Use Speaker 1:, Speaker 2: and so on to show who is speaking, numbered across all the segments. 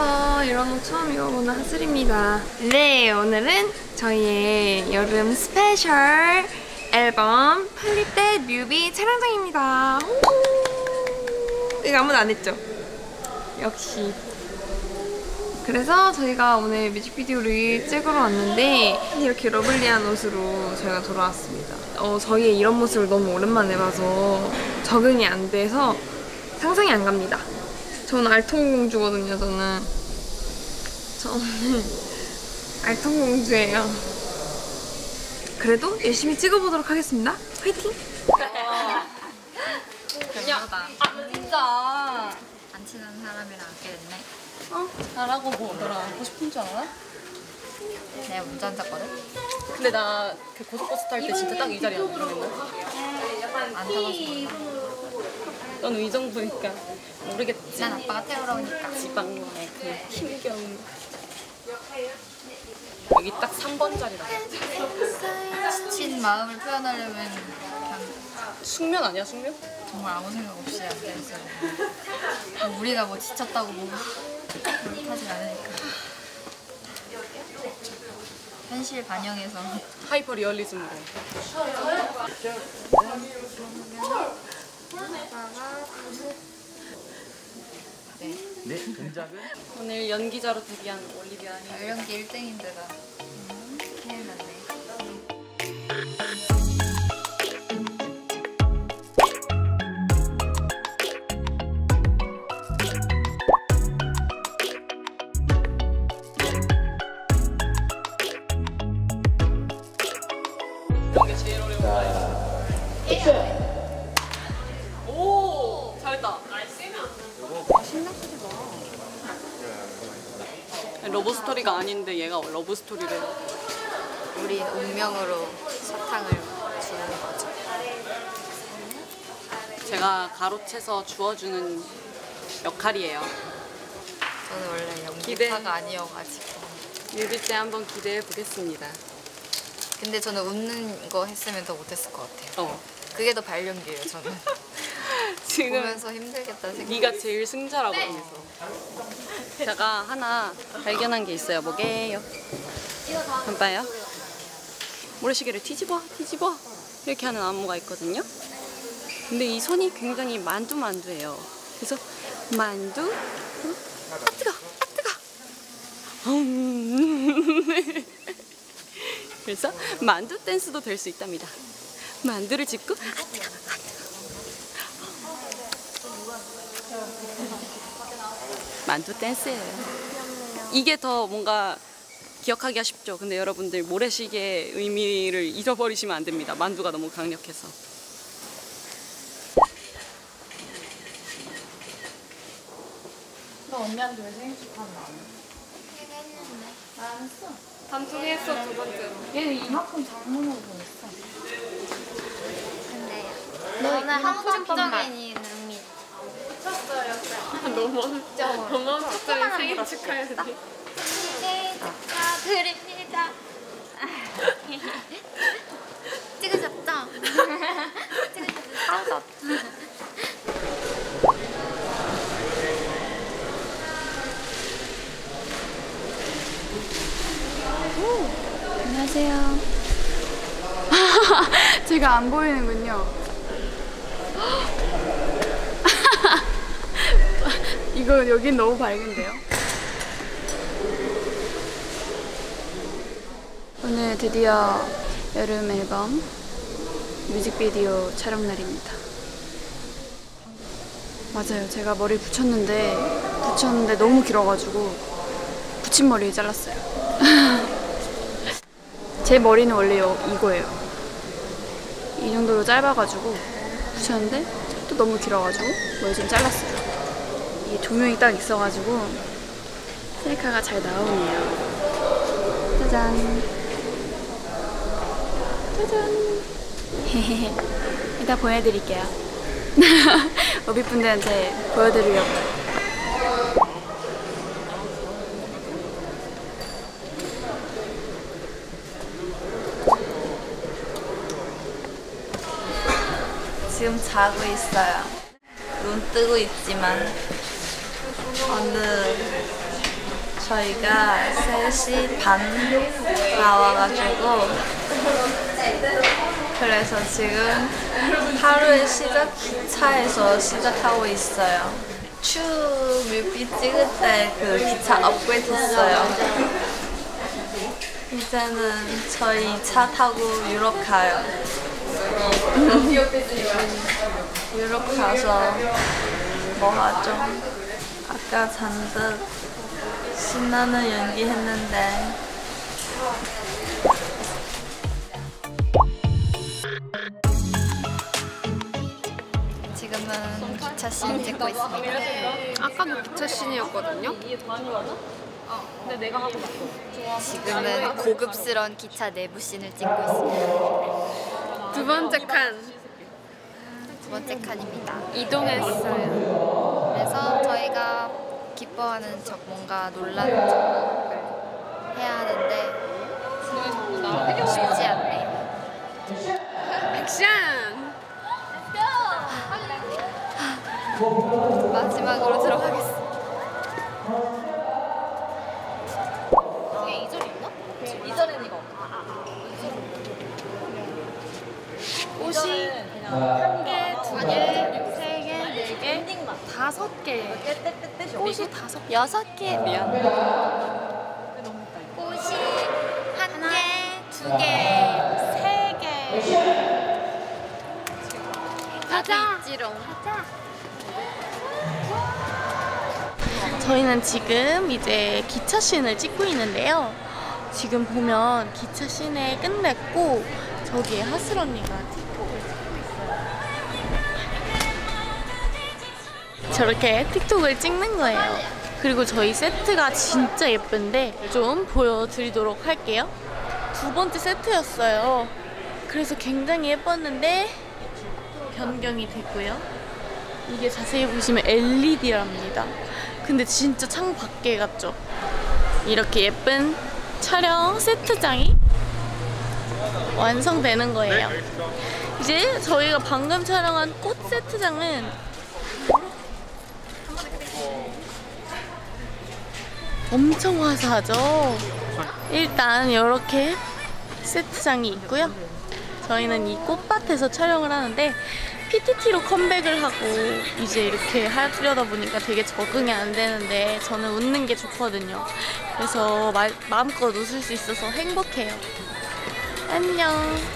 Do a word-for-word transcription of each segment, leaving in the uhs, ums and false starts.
Speaker 1: 태어나서 이런 옷 처음 입어보는 하슬입니다. 네, 오늘은 저희의 여름 스페셜 앨범 플립대 뮤비 촬영장입니다. 이거 아무도 안 했죠? 역시. 그래서 저희가 오늘 뮤직비디오를 찍으러 왔는데 이렇게 러블리한 옷으로 저희가 돌아왔습니다. 어, 저희의 이런 모습을 너무 오랜만에 봐서 적응이 안 돼서 상상이 안 갑니다. 저는 알통공주거든요, 저는. 저는 알통공주예요. 그래도 열심히 찍어보도록 하겠습니다. 화이팅!
Speaker 2: 별로다. 아, 진짜. 안 친한 사람이랑 앉게 됐네.
Speaker 1: 어?
Speaker 3: 나라고 뭐 너랑 앉고 싶은 줄 알아?
Speaker 2: 내가 문자 앉았거든?
Speaker 3: 근데 나 그 고속버스 탈 때 진짜 딱 이 자리에 앉으려고
Speaker 2: 안 타봐서 몰라.
Speaker 3: 넌 의정부니까 모르겠지.
Speaker 2: 난 아빠가 태우러 오니까.
Speaker 3: 지방의 그 힘겨운. 여기 딱 삼 번 자리라.
Speaker 2: 지친 마음을 표현하려면 그냥
Speaker 3: 숙면 아니야, 숙면?
Speaker 2: 정말 아무 생각 없이 앉아있어요. 뭐 우리가 뭐 지쳤다고 뭐 타진 않으니까. 현실 반영해서.
Speaker 3: 하이퍼 리얼리즘으로.
Speaker 2: 네.
Speaker 4: 네, 동작은?
Speaker 3: 오늘 연기자로 데뷔한 올리비아니.
Speaker 2: 연령기 일 등인데 나. 음, 큰일 났네.
Speaker 3: 이게 제일 어려워. 오! 잘했다. 러브스토리가 아닌데 얘가 러브스토리래.
Speaker 2: 우리 운명으로 사탕을 주는 거죠.
Speaker 3: 제가 가로채서 주워주는 역할이에요.
Speaker 2: 저는 원래
Speaker 3: 기대.
Speaker 2: 연기파가 아니어가지고.
Speaker 3: 뮤비 때 한번 기대해 보겠습니다.
Speaker 2: 근데 저는 웃는 거 했으면 더 못했을 것 같아요.
Speaker 3: 어.
Speaker 2: 그게 더 발연기예요, 저는.
Speaker 3: 지금
Speaker 2: 보면서 힘들겠다 생각.
Speaker 3: 네가 제일 승자라고 하면서. 제가 하나 발견한 게 있어요. 뭐게요? 한번 봐요. 모래시계를 뒤집어 뒤집어 이렇게 하는 안무가 있거든요. 근데 이 손이 굉장히 만두만두예요. 그래서 만두 아 뜨거 아 뜨거 음. 그래서 만두 댄스도 될 수 있답니다. 만두를 짚고 아 뜨거 아 뜨거 만두 댄스예요. 이게 더 뭔가 기억하기가 쉽죠. 근데 여러분들 모래시계의 의미를 잃어버리시면 안 됩니다. 만두가 너무 강력해서.
Speaker 1: 너 언니한테 왜 생일 축하하는 거 안 해?
Speaker 2: 했는데.
Speaker 1: 안 했어. 단톡에 했어, 두 번째로. 얘는 이만큼 장문으로 보냈어.
Speaker 2: 근데
Speaker 1: 너
Speaker 2: 저는
Speaker 1: 이만큼만.
Speaker 2: 한국적인 의미.
Speaker 1: 너무 너무 갑자기 생일 축하해야 돼.
Speaker 2: 생일 축하드립니다. 찍으셨죠? 찍으셨죠?
Speaker 5: 안녕하세요. 제가 안 보이는군요. 이거 여긴 너무 밝은데요? 오늘 드디어 여름 앨범 뮤직비디오 촬영 날입니다. 맞아요. 제가 머리 붙였는데 붙였는데 너무 길어가지고 붙임머리 잘랐어요. 제 머리는 원래 이거예요. 이 정도로 짧아가지고 붙였는데 또 너무 길어가지고 머리 좀 잘랐어요. 이게 조명이 딱 있어가지고 셀카가 잘 나오네요. 짜잔. 짜잔. 이따 보여드릴게요. 어비분들한테 보여드리려고요.
Speaker 2: 지금 자고 있어요. 눈 뜨고 있지만 어느
Speaker 4: 저희가 세 시 반 나와가지고 그래서 지금 하루의 시작 기차에서 시작하고 있어요. 추 뮤비 찍을 때 그 기차 업그레이드 했어요. 이제는 저희 차 타고 유럽 가요. 유럽 가서 뭐 하죠? 아까 잔뜩 신나는 연기 했는데
Speaker 2: 지금은 기차 씬 찍고 있습니다.
Speaker 1: 아까도 기차 씬이었거든요.
Speaker 2: 지금은 고급스러운 기차 내부 씬을 찍고 있습니다.
Speaker 1: 두 번째 칸
Speaker 2: 두 번째 칸입니다.
Speaker 1: 이동했어요.
Speaker 2: 그래서 저희가 기뻐하는 척 뭔가 놀라는 척을 해야 하는데 쉽지 않네요.
Speaker 1: 액션!
Speaker 2: 마지막으로 들어가겠습니다.
Speaker 1: 옷이 한 개, 두 개, 세 개, 네 개, 다섯 개. 옷이 다섯 개.
Speaker 2: 여섯 개 미안. 꽃이 한 개, 두 개,
Speaker 1: 세 개.
Speaker 2: 가자. 있지롱.
Speaker 6: 저희는 지금 이제 기차 씬을 찍고 있는데요. 지금 보면 기차 씬을 끝냈고 저기에 하슬 언니가 틱톡을 찍고 있어요. 저렇게 틱톡을 찍는 거예요. 그리고 저희 세트가 진짜 예쁜데 좀 보여드리도록 할게요. 두 번째 세트였어요. 그래서 굉장히 예뻤는데 변경이 됐고요. 이게 자세히 보시면 엘이디랍니다. 근데 진짜 창 밖에 같죠? 이렇게 예쁜 촬영 세트장이 완성되는 거예요. 이제 저희가 방금 촬영한 꽃 세트장은 엄청 화사하죠? 일단 이렇게 세트장이 있고요. 저희는 이 꽃밭에서 촬영을 하는데 피티티로 컴백을 하고 이제 이렇게 하려다 보니까 되게 적응이 안 되는데 저는 웃는 게 좋거든요. 그래서 마, 마음껏 웃을 수 있어서 행복해요. 안녕.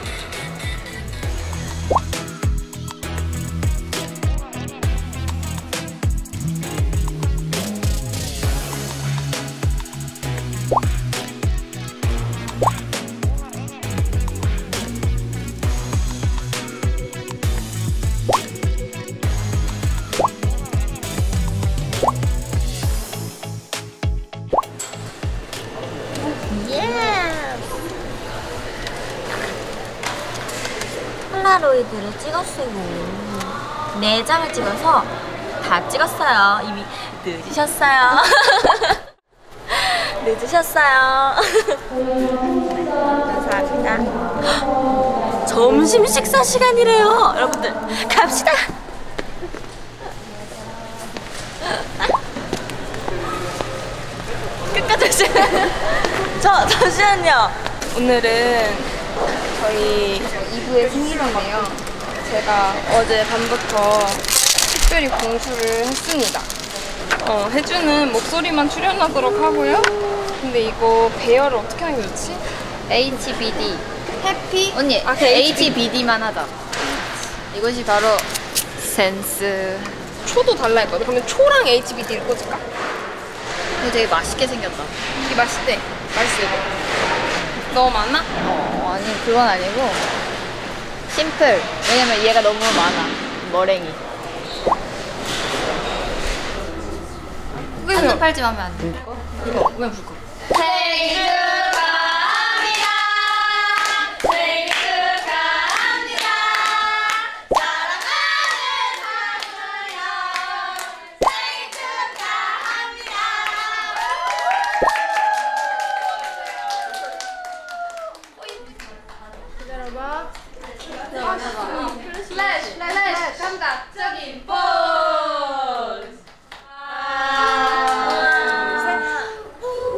Speaker 4: 폴라로이드를 찍었어요. 네 장을 찍어서 다 찍었어요. 이미 늦으셨어요. 늦으셨어요. 감사합니다. 점심 식사 시간이래요. 여러분들 갑시다. 끝까지 오시면 저 잠시만요. 오늘은 저희 이 부의 생일인데요. 제가 어제 밤부터 특별히 공수를 했습니다. 어, 혜주는 목소리만 출연하도록 하고요. 근데 이거 배열을 어떻게 하는 게 좋지?
Speaker 2: 에이치비디.
Speaker 4: 해피?
Speaker 2: 언니,
Speaker 4: 아, 그
Speaker 2: 에이치비디만 하자. 이것이 바로 센스.
Speaker 4: 초도 달라 했거든. 그러면 초랑 에이치비디를 꽂을까?
Speaker 2: 이거 되게 맛있게 생겼다.
Speaker 4: 이게 맛있대. 맛있어 이거. 너무 많나?
Speaker 2: 어, 아니 그건 아니고 심플. 왜냐면 얘가 너무 많아. 머랭이. 한눈 팔지 마면 안 돼.
Speaker 4: 이거 왜 불꺼?
Speaker 2: 생일 축하합니다. 생일 축하합니다. 사랑하는 하루요. 생일 축하합니다.
Speaker 1: 기다려봐. 플래시, 플래시, 감각적인 포즈. 하나, 둘, 셋.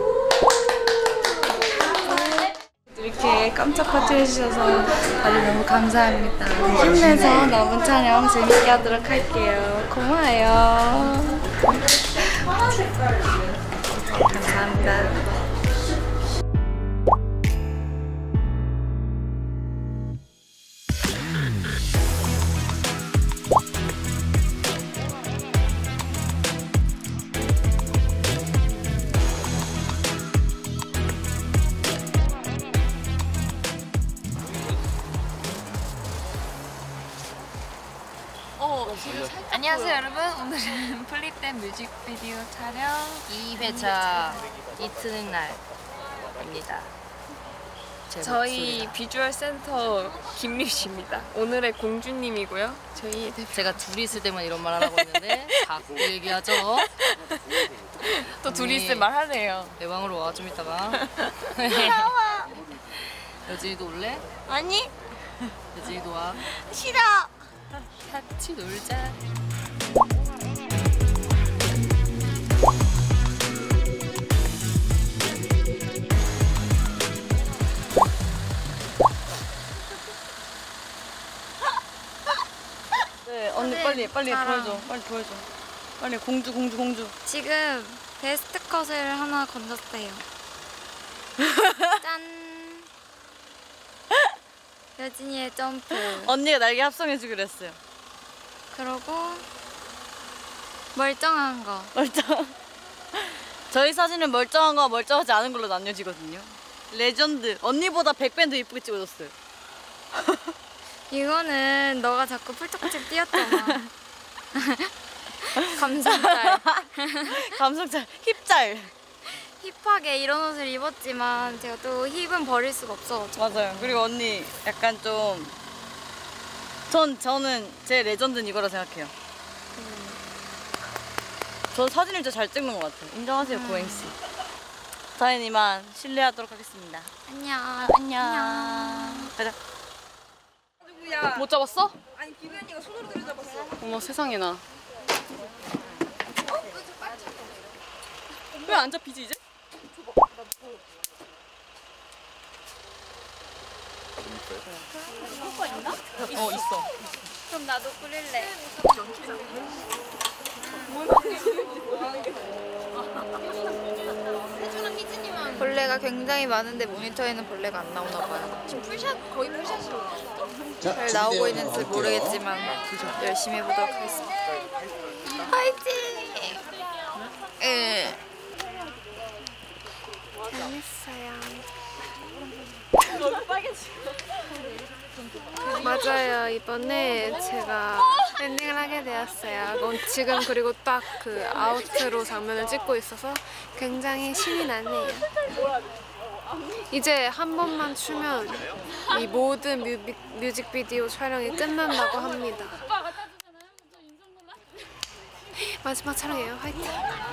Speaker 4: 깜짝 파티 해주셔서 다들 너무 감사합니다. 힘내서 남은 촬영 재밌게 하도록 할게요. 고마워요. 감사합니다.
Speaker 2: 안녕하세요 여러분. 오늘은 플립된 뮤직비디오 촬영
Speaker 3: 이 회차 이튿날입니다.
Speaker 4: 저희 비주얼 센터 김유씨입니다. 오늘의 공주님이고요. 저희
Speaker 3: 제가 둘이 있을 때만 이런 말 하라고 했는데 자꾸 얘기하죠.
Speaker 4: 또 둘이 있을 말 하네요.
Speaker 3: 내 방으로 와 좀 이따가. 여진이도 올래?
Speaker 1: 아니
Speaker 3: 여진이도 와.
Speaker 1: 싫어.
Speaker 3: 같이 놀자. 네, 언니 빨리 빨리 보여줘. 빨리 보여줘. 빨리 공주 공주 공주.
Speaker 2: 지금 베스트 컷을 하나 건졌어요. 짠. 여진이의 점프.
Speaker 3: 언니가 날개 합성해주기로 했어요.
Speaker 2: 그러고 멀쩡한 거.
Speaker 3: 멀쩡. 저희 사진은 멀쩡한 거와 멀쩡하지 않은 걸로 나뉘어지거든요. 레전드. 언니보다 백 배 더 이쁘게 찍어줬어요.
Speaker 2: 이거는 너가 자꾸 풀떡집 띄었잖아. 감성짤.
Speaker 3: 감성짤. 힙짤.
Speaker 2: 힙하게 이런 옷을 입었지만 제가 또 힙은 버릴 수가 없어가지고.
Speaker 3: 맞아요. 그리고 언니 약간 좀 전, 저는 제 레전드는 이거라 생각해요. 음. 저 사진을 진짜 잘 찍는 것 같아요. 인정하세요, 음. 고행씨. 저희는 이만 실례하도록 하겠습니다.
Speaker 2: 안녕.
Speaker 3: 안녕. 가자.
Speaker 4: 누구야?
Speaker 3: 못 잡았어?
Speaker 4: 아니 기부 언니가 손으로 들여잡았어.
Speaker 3: 어머 세상에나. 왜 안 잡히지 이제? 어 있어.
Speaker 2: 그럼 나도 끓일래. 벌레가 굉장히 많은데 모니터에는 벌레가 안 나오나 봐요. 지금 풀샷 거의 풀샷이로 잘 나오고 있는지 모르겠지만 열심히 해보도록 하겠습니다. 화이팅! 예. 재밌어요.
Speaker 7: 맞아요. 이번에 제가 엔딩을 하게 되었어요. 지금 그리고 딱 그 아우트로 장면을 찍고 있어서 굉장히 신이 나네요. 이제 한 번만 추면 이 모든 뮤비, 뮤직비디오 촬영이 끝난다고 합니다. 마지막 촬영이에요. 화이팅!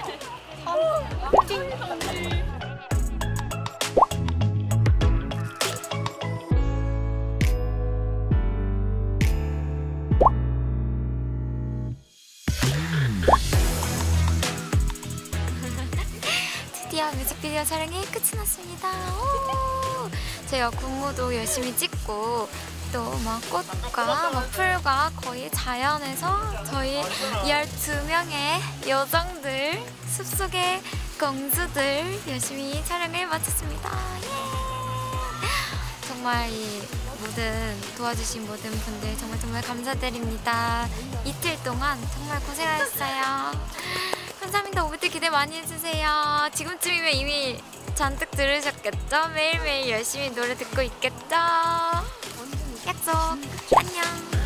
Speaker 2: 드디어 뮤직비디오 촬영이 끝이 났습니다. 오! 제가 군무도 열심히 찍고 또 막 꽃과 막 풀과 거의 자연에서 저희 열두 명의 여정들, 숲속의 공주들 열심히 촬영을 마쳤습니다. 예! 정말 이 모든 도와주신 모든 분들 정말 정말 감사드립니다. 이틀 동안 정말 고생하셨어요. 감사합니다. 오브티 기대 많이 해주세요. 지금쯤이면 이미 잔뜩 들으셨겠죠? 매일매일 열심히 노래 듣고 있겠죠? 약속. 안녕.